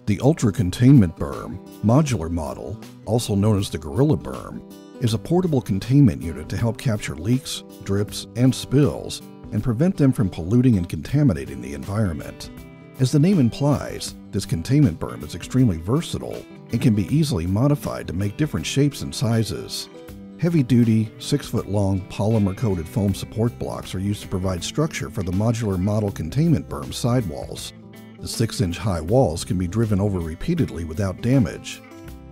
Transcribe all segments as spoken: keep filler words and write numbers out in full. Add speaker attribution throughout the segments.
Speaker 1: The Ultra Containment Berm modular model, also known as the Gorilla Berm, is a portable containment unit to help capture leaks, drips, and spills and prevent them from polluting and contaminating the environment. As the name implies, this containment berm is extremely versatile and can be easily modified to make different shapes and sizes. Heavy-duty, six-foot-long polymer-coated foam support blocks are used to provide structure for the modular model containment berm sidewalls. The six-inch high walls can be driven over repeatedly without damage.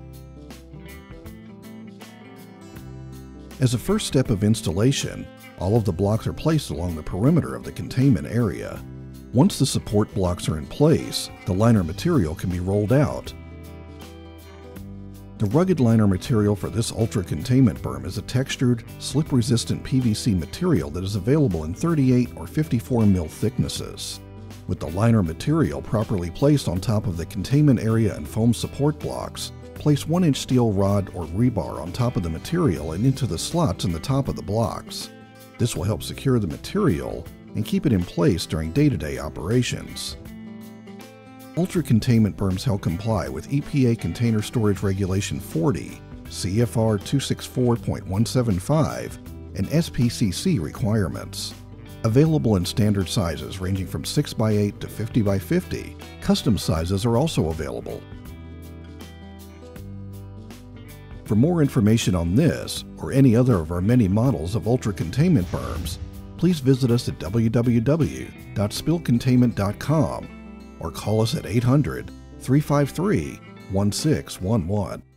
Speaker 1: As a first step of installation, all of the blocks are placed along the perimeter of the containment area. Once the support blocks are in place, the liner material can be rolled out. The rugged liner material for this Ultra Containment Berm is a textured, slip-resistant P V C material that is available in thirty-eight or fifty-four millimeter thicknesses. With the liner material properly placed on top of the containment area and foam support blocks, place one inch steel rod or rebar on top of the material and into the slots in the top of the blocks. This will help secure the material and keep it in place during day-to-day operations. Ultra Containment Berms help comply with E P A Container Storage Regulation forty, C F R two sixty-four point one seven five, and S P C C requirements. Available in standard sizes ranging from six by eight to fifty by fifty, custom sizes are also available. For more information on this or any other of our many models of Ultra Containment Berms, please visit us at w w w dot spill containment dot com or call us at eight hundred, three five three, one six one one.